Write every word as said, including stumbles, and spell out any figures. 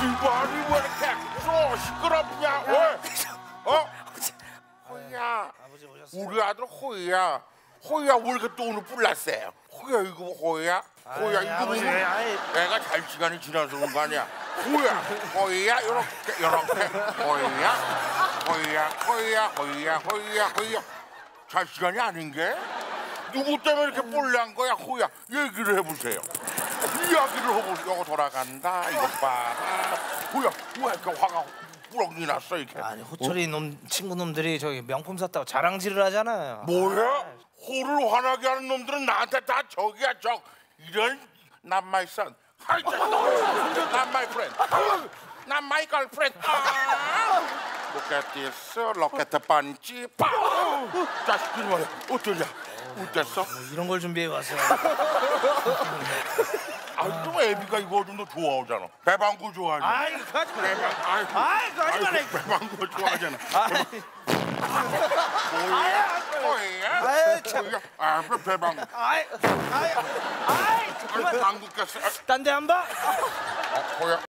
집안이 왜 이렇게 쏘 시끄럽냐? 왜? 어? 호이야, 우리 아들 호이야. 호이야 왜 이렇게 또 오늘 불났어요? 호이야 이거 호이야? 호이야 이거 뭐? 애가 잘 시간이 지나서 그런 거 아니야? 호이야, 호이야 이렇게 이렇게 호이야, 호이야, 호이야, 호이야, 호이야, 호이야. 잘 시간이 아닌 게? 누구 때문에 이렇게 뿔난 거야, 호야? 얘기를 해보세요. 이야기를 하고 여기 돌아간다. 이거 봐라. 호야, 왜 이렇게 화가 뿌럭이 났어 이렇게? 아니 호철이 어? 놈 친구 놈들이 저기 명품 샀다고 자랑질을 하잖아요. 뭐야? 호를 화나게 하는 놈들은 나한테 다 적이야 적. 이런 not my son. 하이, not my friend. not my girlfriend. 아! Look at this. Look at the 반지. 자식들 말이야. 어떠냐? 어땠어? 뭐 이런 걸 준비해 왔어요. 아, 또 애비가 이거 좀 더 좋아하잖아. 배방구 좋아하지. 아이, 그거 하지 마. 배방, 아이, 아이, 그거 하지 마라. 배방구 좋아하잖아. 뭐야? 아이, 참. 뭐야? 아, 배방구. 아이, 아이, 아이, 아이, 방구 꼈어. 딴 데 안 봐? 어, 뭐야?